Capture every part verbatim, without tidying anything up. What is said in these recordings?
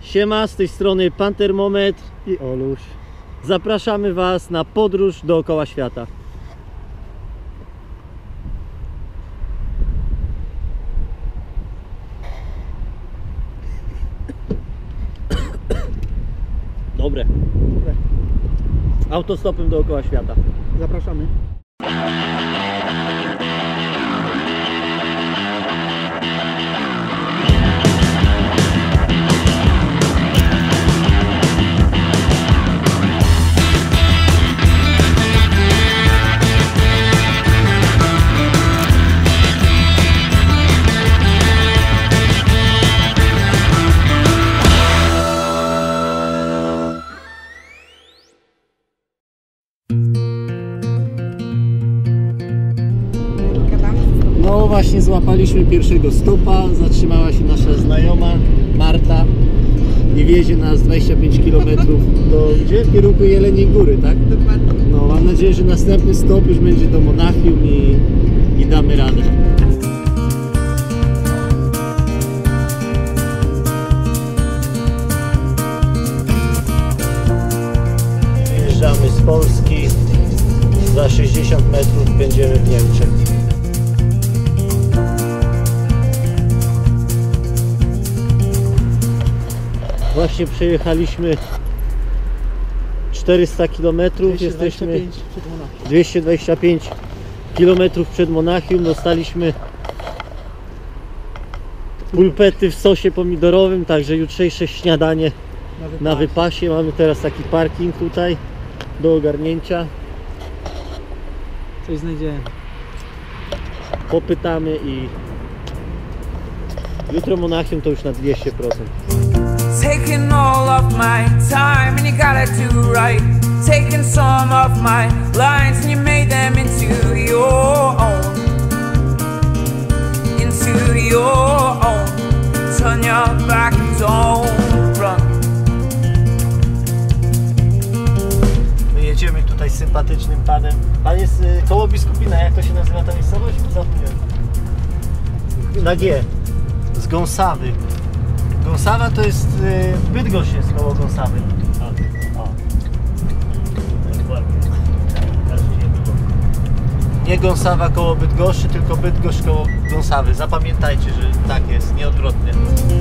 Siema, z tej strony Pan Termometr i Oluś. Zapraszamy Was na podróż dookoła świata. Dobre. Dobre. Autostopem dookoła świata. Zapraszamy. No właśnie złapaliśmy pierwszego stopa, zatrzymała się nasza znajoma Marta i wiezie nas dwadzieścia pięć kilometrów do gdzie? W kierunku Jeleniej Góry, tak? Dokładnie. No mam nadzieję, że następny stop już będzie do Monachium i, i damy radę. Wyjeżdżamy z Polski, za sześćdziesiąt metrów będziemy w Niemczech. Właśnie przejechaliśmy czterysta kilometrów, jesteśmy dwieście dwadzieścia pięć kilometrów przed Monachium. Dostaliśmy pulpety w sosie pomidorowym, także jutrzejsze śniadanie na wypasie. na wypasie. Mamy teraz taki parking tutaj do ogarnięcia. Coś znajdziemy. Popytamy i jutro Monachium to już na dwieście procent. Taking all of my time and you got it do right. Taking some of my lines and you made them into your own. Into your own. Turn your back and don't run. My jedziemy tutaj z sympatycznym panem. Pan jest y, koło Biskupina, jak to się nazywa ta miejscowość? Zapomniałem. Na G. Z Gąsawy. Gąsawa to jest y, Bydgoszcz jest koło Gąsawy. O, o. Nie Gąsawa koło Bydgoszczy, tylko Bydgoszcz koło Gąsawy. Zapamiętajcie, że tak jest, nieodwrotnie.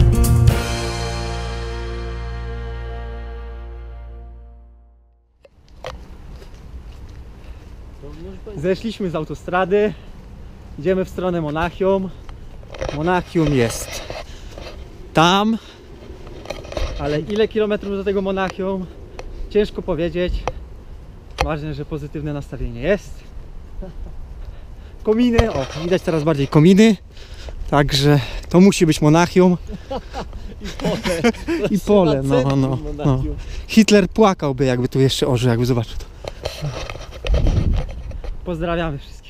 Zeszliśmy z autostrady, idziemy w stronę Monachium. Monachium jest tam, ale ile kilometrów do tego Monachium? Ciężko powiedzieć. Ważne, że pozytywne nastawienie jest. Kominy, o, widać teraz bardziej kominy. Także to musi być Monachium. I pole. I pole, no, no, no. Hitler płakałby, jakby tu jeszcze ożył, jakby zobaczył to. Pozdrawiamy wszystkich.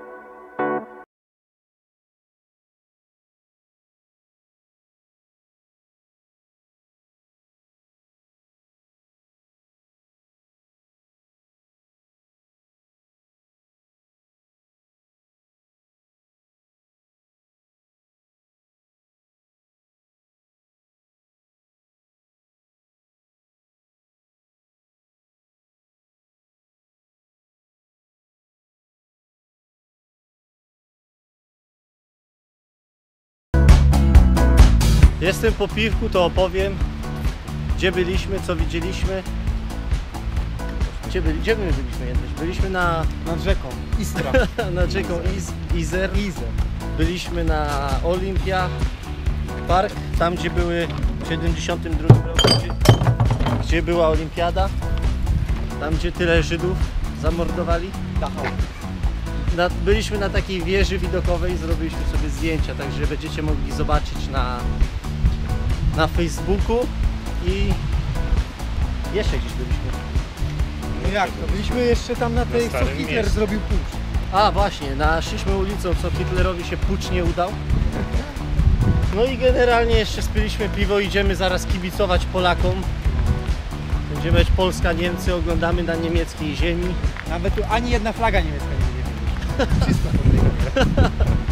Jestem po piwku, to opowiem, gdzie byliśmy, co widzieliśmy. Gdzie, byli, gdzie my byliśmy kiedyś? Byliśmy na... Nad rzeką Istra. nad rzeką Iz, Izer. Izer. Byliśmy na Olympia Park, tam gdzie były w siedemdziesiątym drugim roku, gdzie, gdzie była olimpiada. Tam gdzie tyle Żydów zamordowali. Na, byliśmy na takiej wieży widokowej, zrobiliśmy sobie zdjęcia, także będziecie mogli zobaczyć na, na Facebooku i jeszcze gdzieś byliśmy. No jak to? Byliśmy jeszcze tam na tej, co Hitler zrobił pucz. A właśnie, na, szliśmy ulicą, co Hitlerowi się pucz nie udał. No i generalnie jeszcze spiliśmy piwo, idziemy zaraz kibicować Polakom. Będziemy mieć Polska, Niemcy, oglądamy na niemieckiej ziemi. Nawet tu ani jedna flaga niemiecka nie będzie. Wszystko to.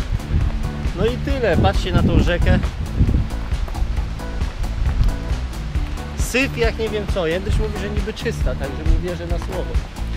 No i tyle, patrzcie na tą rzekę. syf jak nie wiem co. Jędryś mówi, że niby czysta, także mu wierzę na słowo.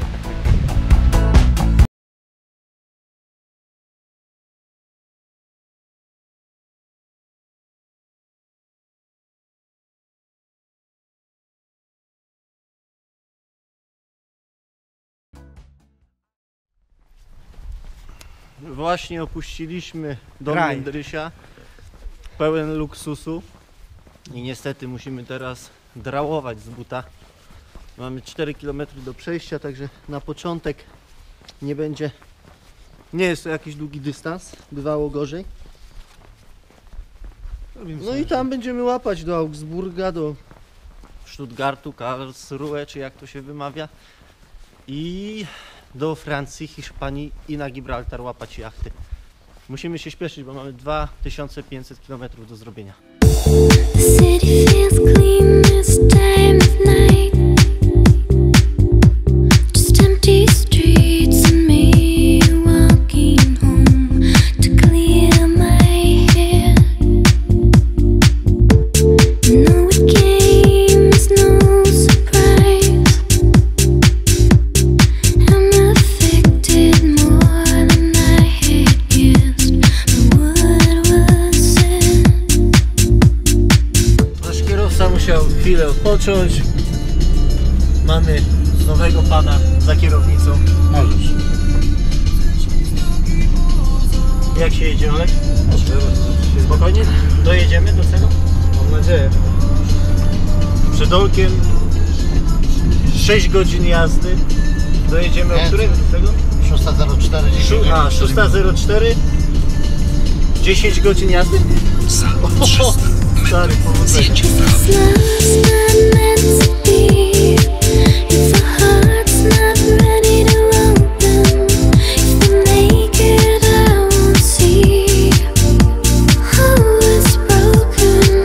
Właśnie opuściliśmy dom Kraj. Jędrysia, pełen luksusu i niestety musimy teraz drałować z buta. Mamy cztery kilometry do przejścia, także na początek nie będzie, nie jest to jakiś długi dystans, bywało gorzej. No i tam będziemy łapać do Augsburga, do Stuttgartu, Karlsruhe, czy jak to się wymawia, i do Francji, Hiszpanii i na Gibraltar łapać jachty. Musimy się śpieszyć, bo mamy dwa tysiące pięćset kilometrów do zrobienia. The city feels clean this time of night. Just empty streets and me walking home to clear my head. No games, no surprise. I'm affected more than I had guessed. The word was said. Nasz kierowca musiał chwilę odpocząć. Mamy nowego pana za kierownicą. Możesz. Jak się jedzie, Olek? Spokojnie? Dojedziemy do celu? Mam nadzieję. Przed Olkiem sześć godzin jazdy. Dojedziemy o Nie. której do tego? szósta zero cztery. Szu- A, szósta zero cztery. dziesięć godzin jazdy? O, stary, powodzenia. If this love's not meant to be, if our heart's not ready to open, if we're naked I won't see who is broken.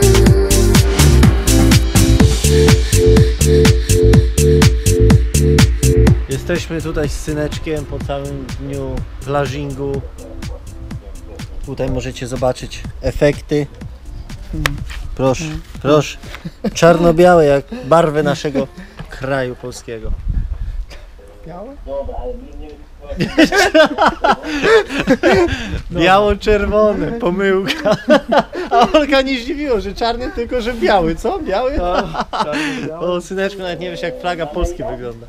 Jesteśmy tutaj z syneczkiem po całym dniu plażingu. Tutaj możecie zobaczyć efekty. Proszę, proszę. Czarno-białe jak barwy naszego kraju polskiego. Białe? Biało-czerwone, pomyłka. A Olka nie zdziwiło, że czarny, tylko że biały. Co? Biały? O, syneczku, nawet nie wiesz jak flaga Polski wygląda.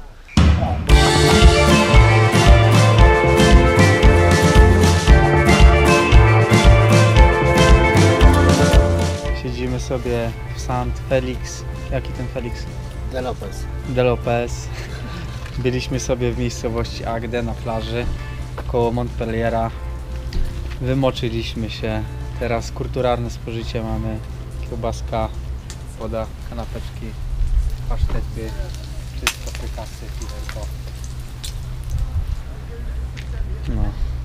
Siedzimy sobie w Sant Felix. Jaki ten Felix? De Lopez. De Lopez. Byliśmy sobie w miejscowości Agde na plaży koło Montpelliera. Wymoczyliśmy się. Teraz kulturalne spożycie mamy. Kiełbaska, woda, kanapeczki, pasztety, wszystko frykasy, piwerko. No.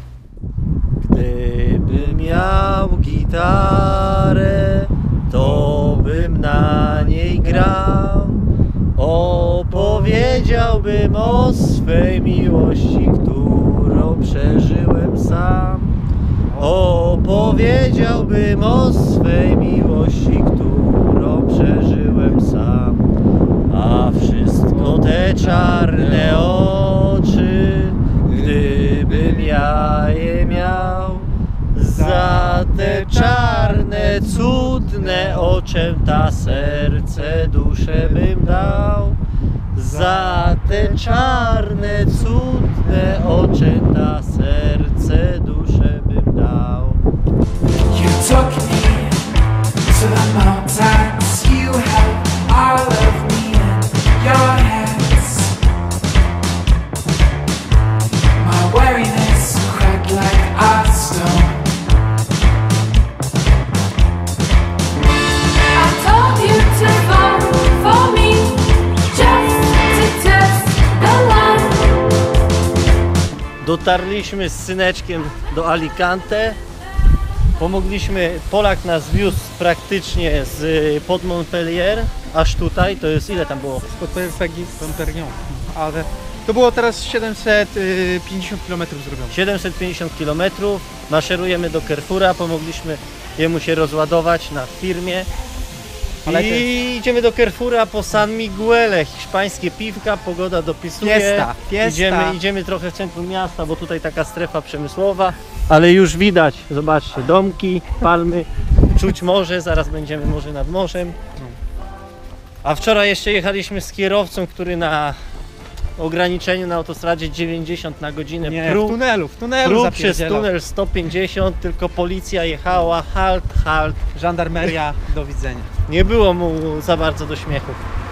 Gdybym miał gitarę, to bym na niej grał. Opowiedziałbym o swej miłości, którą przeżyłem sam. Opowiedziałbym o swej miłości, którą przeżyłem sam. A wszystko te czarne oczy, gdybym ja je miał, za te czarne, cudne oczęta serce, duszę bym dał. Za te czarne, cudne oczęta serce, duszę bym dał. You took me to the mountains. You held all of me in your hands. My weariness cracked like a stone. I told you to fall for me, just to test the line. Dotarliśmy z syneczkiem do Alicante. Pomogliśmy, Polak nas wiózł praktycznie z pod Montpellier aż tutaj, to jest ile tam było? Spod Perpignan, ale to było teraz siedemset pięćdziesiąt kilometrów zrobione. siedemset pięćdziesiąt kilometrów, maszerujemy do Carrefoura, pomogliśmy jemu się rozładować na firmie. Palety. I idziemy do Carrefoura po San Miguele, hiszpańskie piwka, pogoda dopisuje. Fiesta, fiesta. Idziemy, idziemy trochę w centrum miasta, bo tutaj taka strefa przemysłowa, ale już widać, zobaczcie, domki, palmy, czuć morze, zaraz będziemy może nad morzem. A wczoraj jeszcze jechaliśmy z kierowcą, który na ograniczeniu na autostradzie dziewięćdziesiąt na godzinę Nie, w pruł, tunelu, w tunelu pruł przez zapierdzielał. tunel sto pięćdziesiąt, tylko policja jechała, halt, halt. Żandarmeria, do widzenia. Nie było mu za bardzo do śmiechu.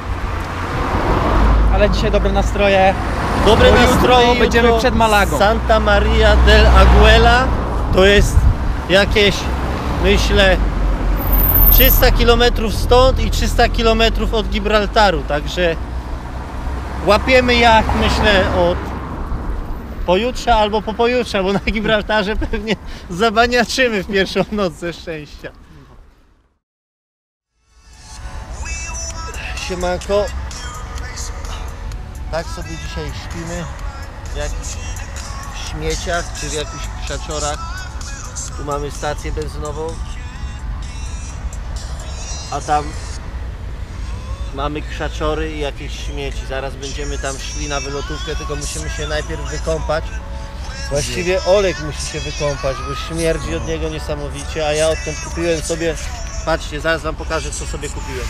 Ale dzisiaj dobre nastroje. Dobre Bo jutro nastroje. będziemy jutro przed Malagą. Santa Maria del Aguela to jest jakieś, myślę, trzysta kilometrów stąd i trzysta kilometrów od Gibraltaru, także łapiemy jak, myślę, od pojutrze albo po pojutrze, bo na Gibraltarze pewnie zabaniaczymy w pierwszą noc ze szczęścia. Siemanko. Tak sobie dzisiaj śpimy w jakichś śmieciach czy w jakichś krzaczorach. Tu mamy stację benzynową, a tam mamy krzaczory i jakieś śmieci. Zaraz będziemy tam szli na wylotówkę, tylko musimy się najpierw wykąpać. Właściwie Olek musi się wykąpać, bo śmierdzi od niego niesamowicie, a ja odkąd kupiłem sobie, patrzcie, zaraz wam pokażę, co sobie kupiłem.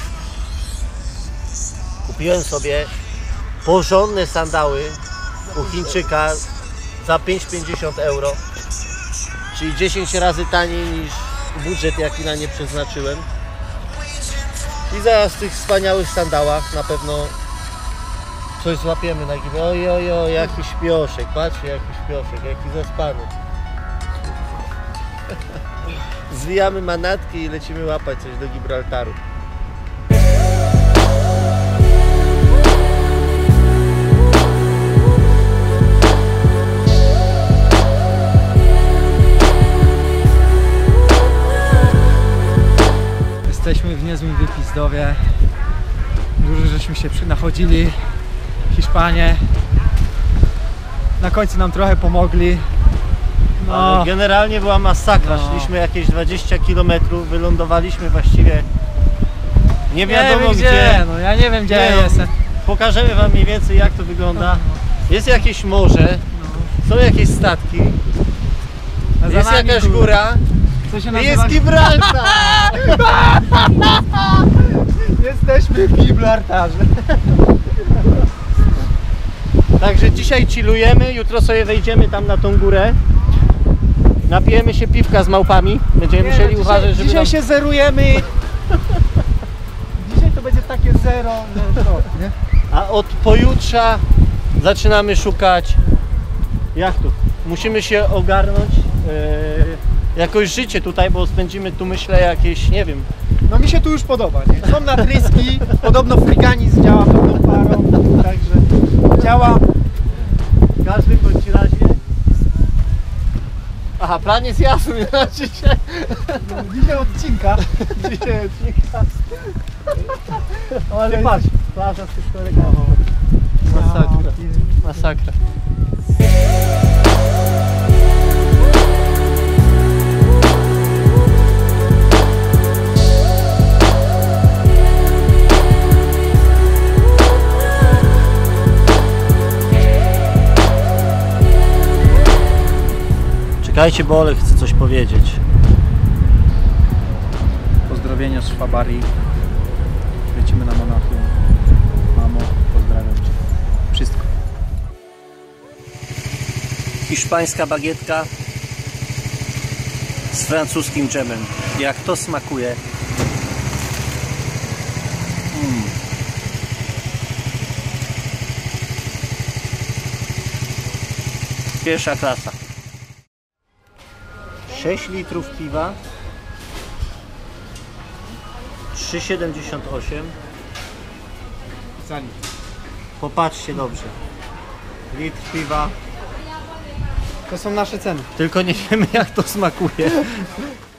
Kupiłem sobie porządne sandały u Chińczyka za pięć pięćdziesiąt euro, czyli dziesięć razy taniej niż budżet, jaki na nie przeznaczyłem. I zaraz w tych wspaniałych sandałach na pewno coś złapiemy na gibę. Oj, oj, oj, jaki śpioszek, patrzcie, jaki śpioszek, jaki zaspany. Zwijamy manatki i lecimy łapać coś do Gibraltaru. Jesteśmy w niezłym wypizdowie. Dużo żeśmy się przynachodzili. Hiszpanie na końcu nam trochę pomogli. No, Ale generalnie była masakra, No. szliśmy jakieś dwadzieścia kilometrów, wylądowaliśmy właściwie nie nie wiadomo wiem gdzie. gdzie, no ja nie wiem gdzie Nie, ja no. jestem. Pokażemy wam mniej więcej jak to wygląda. Jest jakieś morze, są jakieś statki, A za jest nami jakaś góra. góra Co się i nazywa? jest Gibraltar. Jesteśmy w Gibraltarze. Także dzisiaj chillujemy, jutro sobie wejdziemy tam na tą górę. Napijemy się piwka z małpami. Będziemy Nie, musieli no dzisiaj, uważać, żeby dzisiaj nam... się zerujemy. Dzisiaj to będzie takie zero, że to, nie? A od pojutrza zaczynamy szukać jachtów. Musimy się ogarnąć, yy, jakoś życie tutaj, bo spędzimy tu, myślę, jakieś, nie wiem, No mi się tu już podoba, nie? Są natryski, podobno friganizm działa pełną parą, także działa. w każdym bądź razie. Aha, plan jest jasny na dzisiaj. Dzisiaj odcinka. Dzisiaj odcinka. Ale patrz, plaża z historią. Masakra, masakra. Czekajcie, bo Olek chce coś powiedzieć. Pozdrowienia z Szwabarii. Lecimy na Monachium. Mamo, pozdrawiam Cię. Wszystko. Hiszpańska bagietka z francuskim dżemem. Jak to smakuje. Mm. Pierwsza klasa. sześć litrów piwa. trzy siedemdziesiąt osiem. Za nic. Popatrzcie dobrze. Litr piwa. To są nasze ceny. Tylko nie wiemy jak to smakuje.